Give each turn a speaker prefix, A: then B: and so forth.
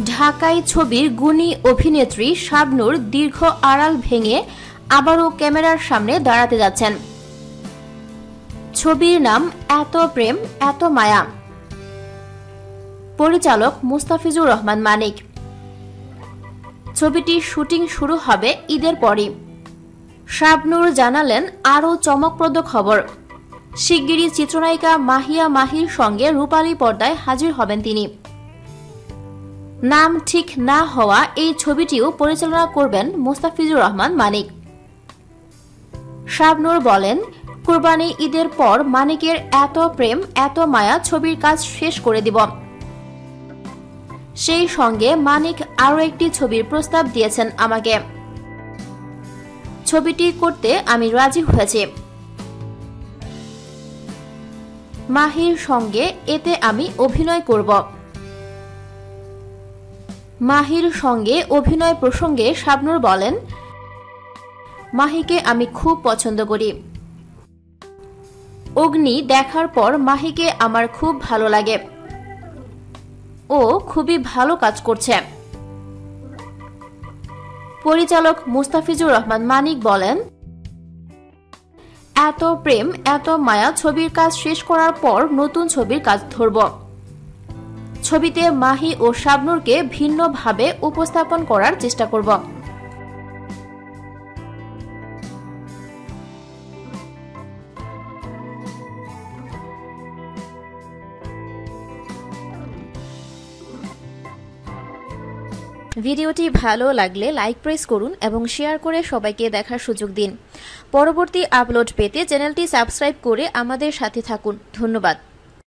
A: ঢাকাই ছবির গুণী অভিনেত্রী শাবনূর দীর্ঘ আড়াল ভেঙে আবারও ক্যামেরার সামনে দাঁড়াতে যাচ্ছেন। ছবির নাম এত প্রেম এত মায়া। পরিচালক মুস্তাফিজুর রহমান মানিক। ছবিটির শুটিং শুরু হবে ঈদের পরই। শাবনূর জানালেন আরও চমকপ্রদ খবর, শিগগিরই চিত্রনায়িকা মাহিয়া মাহির সঙ্গে রূপালী পর্দায় হাজির হবেন তিনি। নাম ঠিক না হওয়া এই ছবিটিও পরিচালনা করবেন মুস্তাফিজুর রহমান মানিক। শাবনূর বলেন, কুরবানি ঈদের পর মানিকের এত প্রেম এত মায়া ছবির কাজ শেষ করে দিব। সেই সঙ্গে মানিক আরও একটি ছবির প্রস্তাব দিয়েছেন আমাকে। ছবিটি করতে আমি রাজি হয়েছি। মাহির সঙ্গে এতে আমি অভিনয় করব। মাহির সঙ্গে অভিনয় প্রসঙ্গে শাবনূর বলেন, মাহিকে আমি খুব পছন্দ করি। অগ্নি দেখার পর মাহিকে আমার খুব ভালো লাগে। ও খুবই ভালো কাজ করছে। পরিচালক মুস্তাফিজুর রহমান মানিক বলেন, এত প্রেম এত মায়া ছবির কাজ শেষ করার পর নতুন ছবির কাজ ধরব। ছবিতে মাহি ও শাবনূরকে ভিন্নভাবে উপস্থাপন করার চেষ্টা করব। ভিডিওটি ভালো লাগলে লাইক প্রেস করুন এবং শেয়ার করে সবাইকে দেখার সুযোগ দিন। পরবর্তী আপলোড পেতে চ্যানেলটি সাবস্ক্রাইব করে আমাদের সাথে থাকুন। ধন্যবাদ।